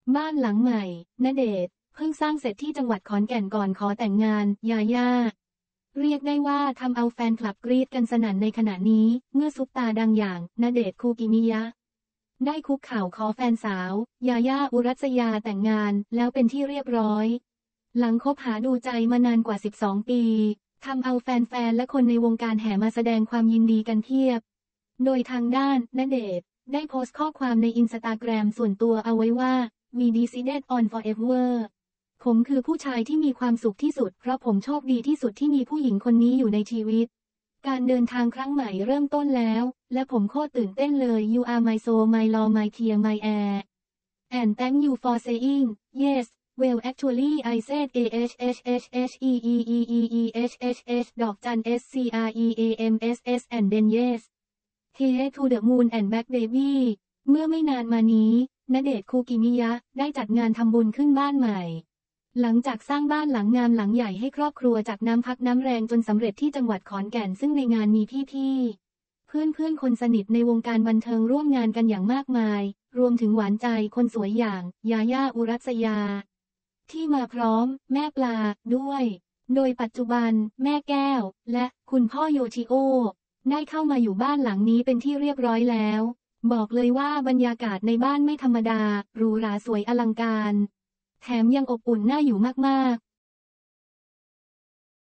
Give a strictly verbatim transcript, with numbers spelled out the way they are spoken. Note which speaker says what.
Speaker 1: บ้านหลังใหม่ณเดชน์เพิ่งสร้างเสร็จที่จังหวัดขอนแก่นก่อนขอแต่งงานยาย่าเรียกได้ว่าทำเอาแฟนคลับกรี๊ดกันสนั่นในขณะนี้เมื่อซุปตาดังอย่างณเดชน์คูกิมิยะได้คุกเข่าขอแฟนสาวยาย่าอุรัสยาแต่งงานแล้วเป็นที่เรียบร้อยหลังคบหาดูใจมานานกว่าสิบสองปีทำเอาแฟนๆและคนในวงการแห่มาแสดงความยินดีกันเพียบโดยทางด้านณเดชน์ได้โพสต์ข้อความในอินสตาแกรมส่วนตัวเอาไว้ว่า We decided on forever ผมคือผู้ชายที่มีความสุขที่สุดเพราะผมโชคดีที่สุดที่มีผู้หญิงคนนี้อยู่ในชีวิตการเดินทางครั้งใหม่เริ่มต้นแล้วและผมโคตรตื่นเต้นเลย You are my soul my law my tear my air and thank you for saying yes well actually I said a h h h h e e e e e h h h ดอกจัน s c r e a m s s and then yes Hey to the moon and back baby เมื่อไม่นานมานี้ณเดชน์คูกิมิยะได้จัดงานทำบุญขึ้นบ้านใหม่หลังจากสร้างบ้านหลังงามหลังใหญ่ให้ครอบครัวจากน้ำพักน้ำแรงจนสำเร็จที่จังหวัดขอนแก่นซึ่งในงานมีพี่ๆเพื่อนๆคนสนิทในวงการบันเทิงร่วมงานกันอย่างมากมายรวมถึงหวานใจคนสวยอย่างยาย่าอุรัสยาที่มาพร้อมแม่ปลาด้วยโดยปัจจุบันแม่แก้วและคุณพ่อโยชิโอได้เข้ามาอยู่บ้านหลังนี้เป็นที่เรียบร้อยแล้วบอกเลยว่าบรรยากาศในบ้านไม่ธรรมดาหรูหราสวยอลังการแถมยังอบอุ่นน่าอยู่มาก